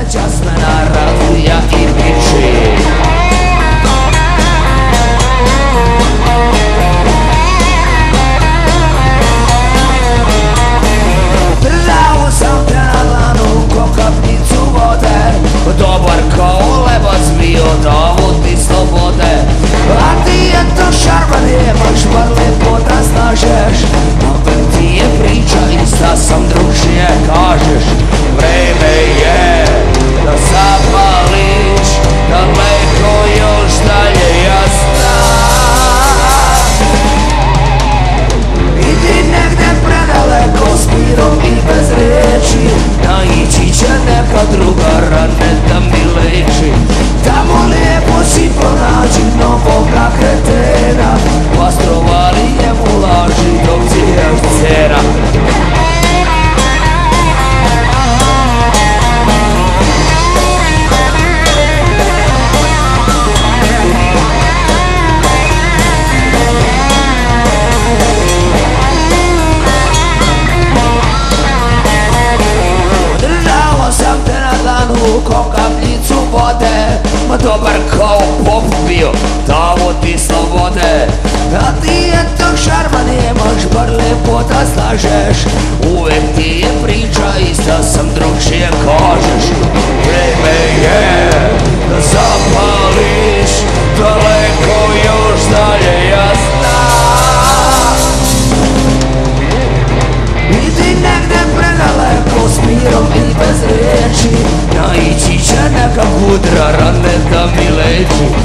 čas me naraduje i piči. Držao sam te na dlanu ko kapljicu vode, dobar kao lebac bio, dovod ti slobode. A ti je to šarman, imaš bar lepo da snažeš, opet ti je priča ista, sam drugšije kažeš. Vreme je da zapališ, daleko još dalje jasna. Idi negde predaleko s mirom i bez reči, naići će neka druga rane da mi leči. Tamo lijepo si pronađi novoga kretena, pastrovali njemu laži dok ti je cena. Ko kapljicu vode, ma dobar kao pop bio, davo ti slobode. A ti je to šarma, nemaš bar lepo da slažeš, uvek ti je priča ista, sam drugšije kažeš. Vreme je da zapališ, daleko još dalje jasna. Idi negde predaleko s mirom i bez reči, naići će neka kudra rane da mi leči.